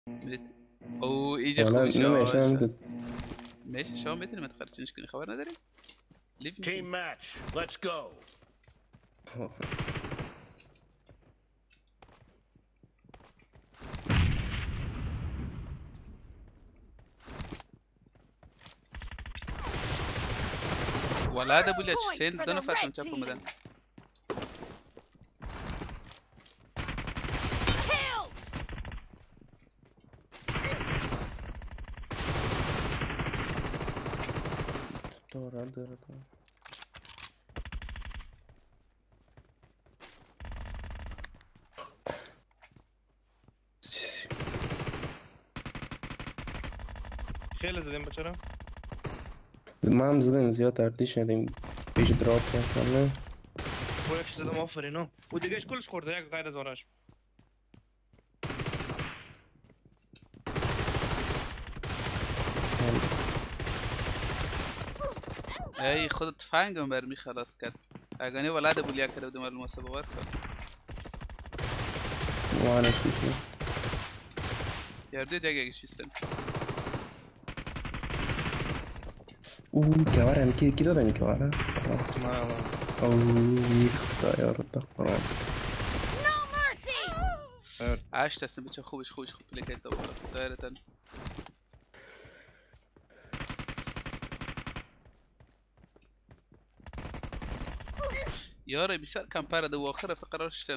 بريت او يجي والله خوش نمشي يا عمدت ماشي شو مثل ما تخرجنش كوني خبر نداري Team match. Let's go. ولا هذا بقول لك سين بدنا فاتن شافوا مدن دور دور خیلی زدیم بچرا ما هم زدیم زیاد ارتیش ندیم پیش دراپ کنه با یکش زدم آفرین ها و دیگهش کلش خورده یک غیر از آرش اي خد تفانگم برمی خلاص کرد اگانی ولاد بولیا کرده بودم الموسى بوار وانا شوفي يردو دقيقة شيستن كوارع كده كده ده كوارع او يخطا يا رب حرام عاش تستن بتشوف خوش لك انت دايرة يا رب بيصير كامبارا دو اخره في قرار شتم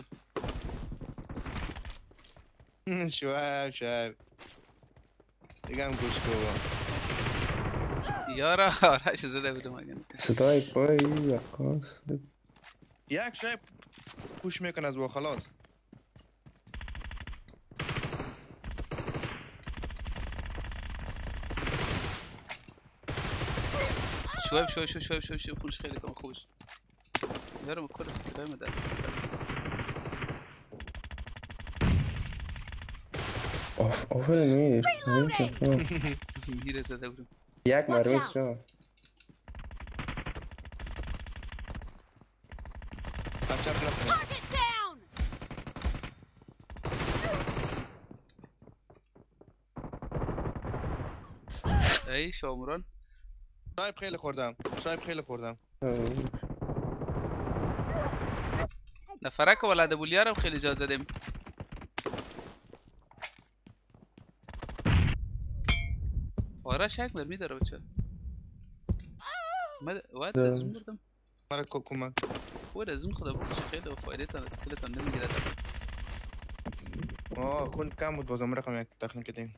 شواب دیگه هم گوش کن یارا آرش زده بودم اگه ستای پای یقاس یک شای پوش میکن از و خلاص شوي كلش خيلي كم خوش يارا كل الكلام ده اساس اوف میر ميرا زده بودم یک مرمی شو اي شو عمران شایب خیلی خوردم نفرك ولا ابو اليارا خیلی جا زدیم آرش یک مرمی داره بچه واد لازم بردم مرا کمک هو لازم خدا بخش خیلی و فایدتان از کلتان نمیگیره خون کم بود بازم رقم یک تخنین کردیم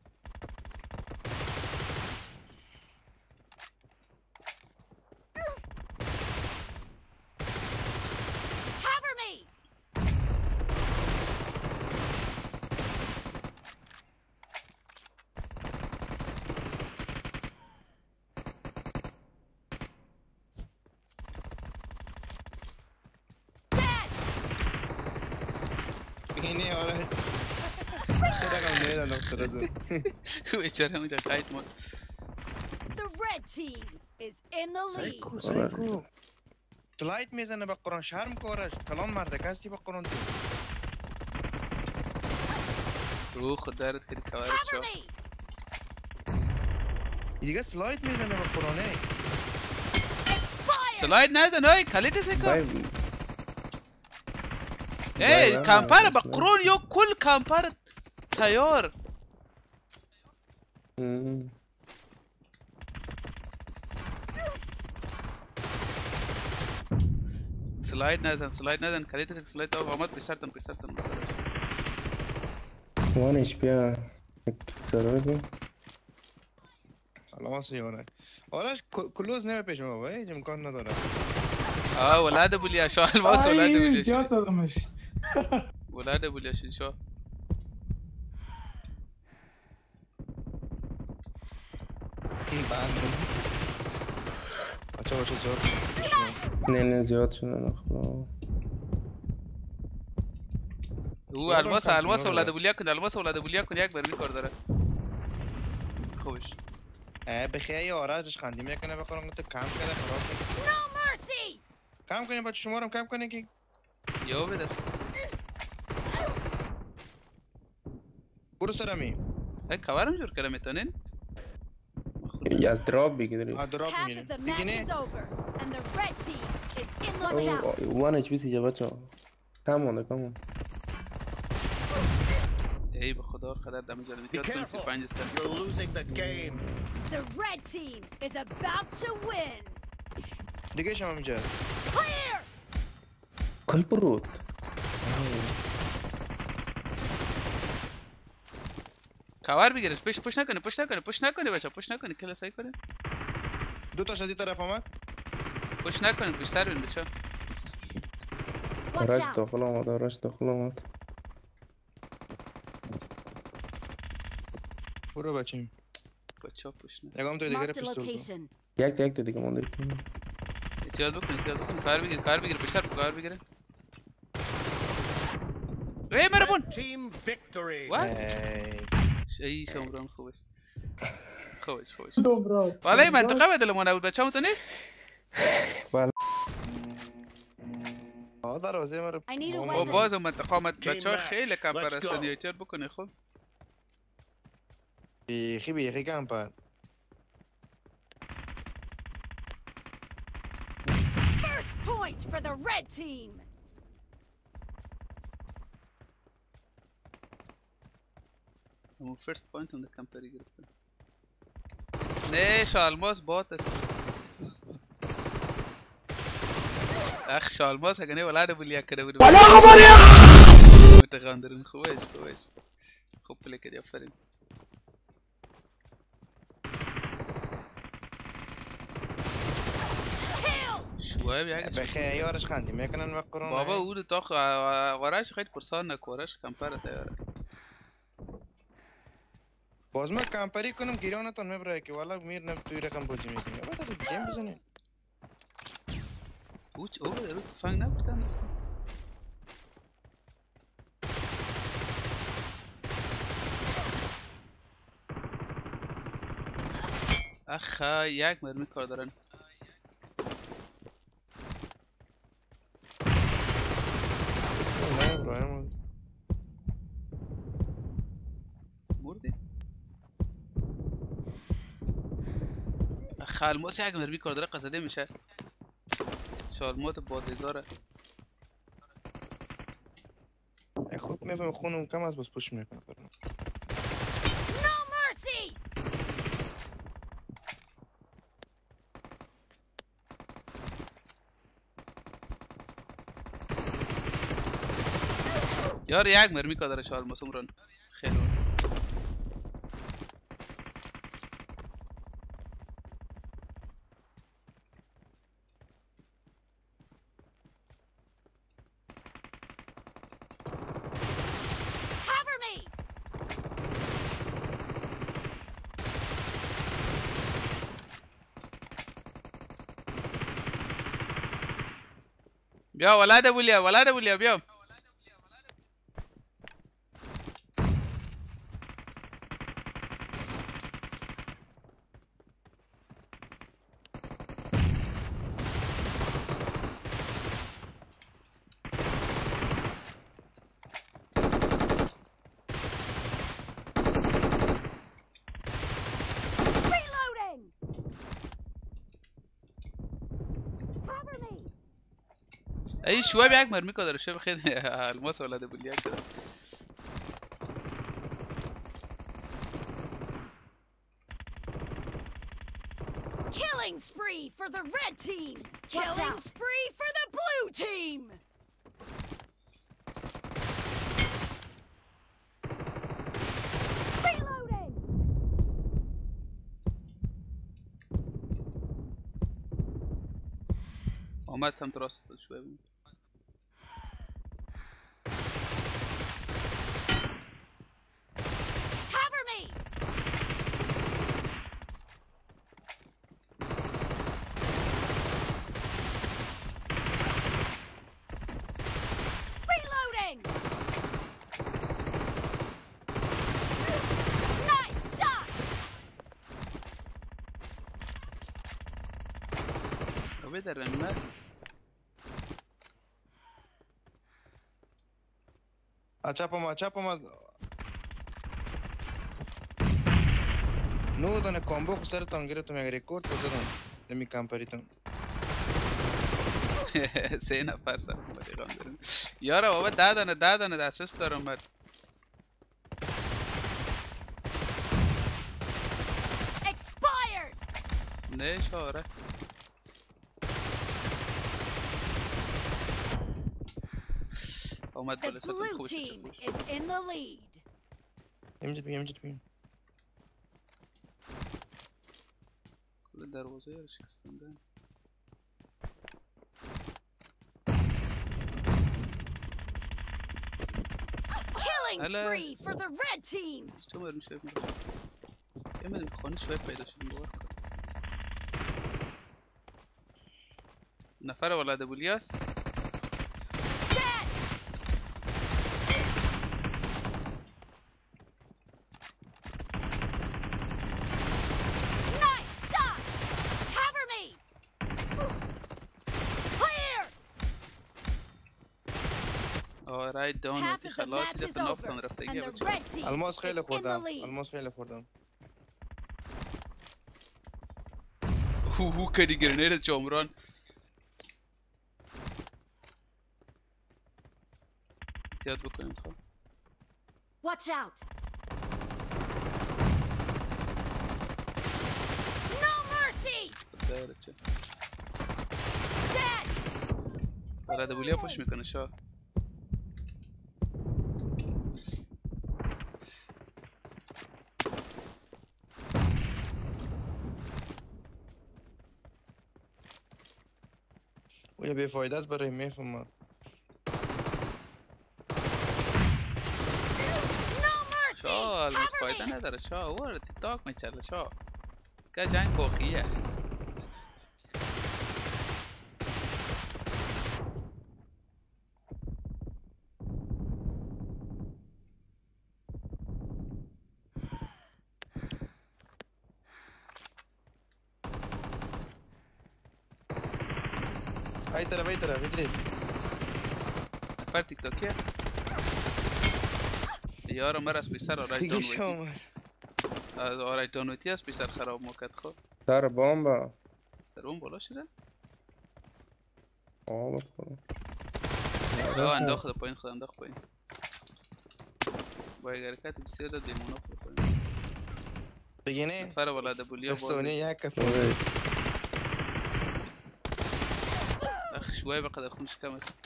اینه آره خدا کم نیدن دکتر دو بیچاره اونجا قاید مون The red team is in the lead. سایکو سلاید میزنه به قرآن شرم کارش کلان مرده کستی به قرآن رو خود دارد کردی کوارد شو دیگه سلاید میزنه به قرآنه سلاید نزن های کلیت سکا ای کامپار بقرون یو کل کامپار تیار سلاید نزن کلیت سک سلاید او آمد پیسرتن وانش بیا سرابه خلاص یاره آرش کلوز نمی پیش ما هیچ امکان نداره ولاد ابو الياشا الماس ولاد ابو الياشا جات دمش ولاد ابو الياشا شو بچه زیاد نه زیاد شده خدا هو الماس ولاد ابو الياكن یک برمی کار داره خوش بخیه آرش خندی میکنه بخورم تو کم کرده خراب کم کنی بچه شما رو کم کنی که یو بده برو سرمی. ای کارم جور کردم میتونین؟ از دراب بگیری. دراب Half میره. of the دیگه match is نه. over, and the red team is in. Watch out! وان اچ پی سی بچه. کم مونده. ای به خدا خدا دم جان Be میتونم careful. 35 است. You're losing the game. The red team is about to win. دیگه شما میجا. Clear! کل برود. کاور بگیرش پش نکنه بچه پش نکنه کلا سعی کنه دو تا شدی طرف آمد. پش نکنه بیشتر بین بچه Watch آرش out! داخل آمد. برو بچیم. بچه پش نه نگام تو دیگه Marked a پیستول. location. یک تا دیگه مونده. احتیاط بکن کار بگیر بیشتر کار بگیره ای مربون Team victory. ای شمران خوبش دوبرا. والا این منطقه بدل ما نبود بچه همونتا نیست دروازه مرا. I need a و weapon. باز اون منطقه آمد بچه ها خیلی کم پرستن احتیاط بکنه خب بیخی کم پر. First point for the red team. همون فرست پوینت هم در کمپری گرفتن نه شالماس بات است اخ شالماس اگه نه ولاد بولیا کرده بود ولا خبری متغاندرین خوبش خوب پلی کردی آفرین شوایب یک بخیر یارش خندی میکنن وقت قرآن. بابا او دو تا وراش خیلی پرسان نکورش کمپر تیاره باز ما کمپری کنم گیرانتون میبره که والا میر نم توی رقم بازی میکنی. بابا تو گیم بزنی. اوچ او رو تفنگ نبودن اخا یک مرمی کار دارن مردی اخا الماس یک مرمی کار داره قصده میشه شالمات بادزاره خوب میفهم خونم کم از بس پوش میکنه. No mercy! یار یک مرمی کار داره شالماس عمران خیلی Cover me! بیا ولاد بولیا بیا Reloading! Cover me! ای شوایب یک مرمی کار داره شب خیلی الماس ولاد بولیا کرد Killing spree for the red team! Killing spree for the blue team! Reloading! آمد هم راست شوایب Cover me! Reloading! Nice shot! اوه در رنمه چپ اومد. 9 دانه کامبو خود سرتان گرفتم یک رکورد بزدم نمی کمپریتم 3 نفر سر پیغام داریم یارا بابا 10 دانه اسست دارم بعد Expired. نه شاره اومد The بالا سرتون blue خوش team is in the lead. امجد بیم کل دروازه رو شکستنده Killing Hello. spree for the red team. چطور بریم شاید میرم یه مدیم خانه شاید پیدا شدیم باور کن نفر ولاد بولیاس Dead. Nice shot. Cover me. Clear. رایت داون Half وقتی of the خلاص match is دیگه نافتن over, رفتگی and the بچه red team الماس is خیلی in the خوردم lead. الماس خیلی خوردم هو کدی گرنیرت جامران زیاد بکنیم خواه Watch out. No mercy. داره چه Dead. ولاد بولیا پوش میکنه شاه و یه بیفایده است برای میفهمم No mercy. شاه الماس Cover فایده me. نداره شاه او تیک تاک میچله شاه که جنگ باقیه ای طرف ادریس نفر تیک تاکیه یارو مر از پیسر آرای دیگه دانویتی شما آرای دانویتی از پیسر خراب موکد خود سر بامبا در اون بالا شده آه بخورم انداخت پایین خود انداخت پایین با یک حرکت بسیار داد بیمونه خود پایین بگینه نفر ولاد بولیا استونی بازی یک کفی اخ شوی بقدر خونش کم است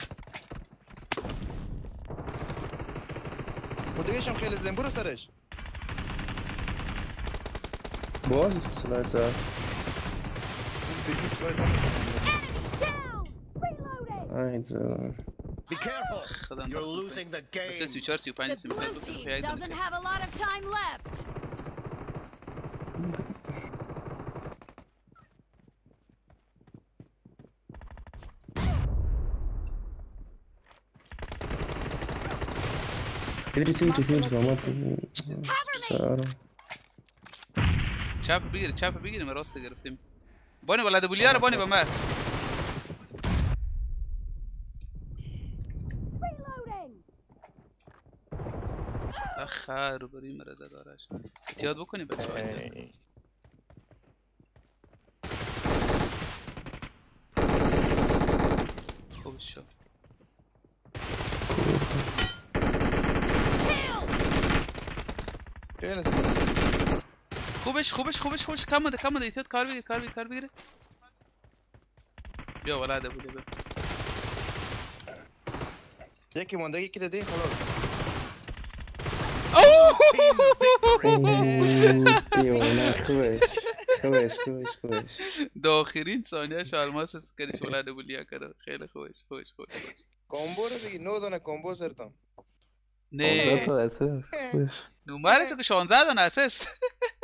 خودگیشم خیلی زن برو سرش باز سنایپر Down. Reloading. ای زدم Be careful. خدا You're انداخت losing the بچه game. 34 35 The سی میتر blue بکنه team خیلی doesn't have a lot of time left. ادریس این چیزی نیست Cover me. چپ بگیریم راست گرفتیم بانی ولاد بولیا رو بانی با مر Reloading. اخ رو بری مرزه دارش احتیاط بکنی بچه های خوبش شد Kill. خیلی خوبش کم ده احتیاط کار بگیره بیا ولاد بولیا بیا یکی ماندگی که دادی خلاص خوبش داخرین ثانیه شالماس است که ولاد بولیا کرد خیلی خوبش کامبو رو بگی 9 دانه کامبو سرتان نه نومر است که 16 دانه اسست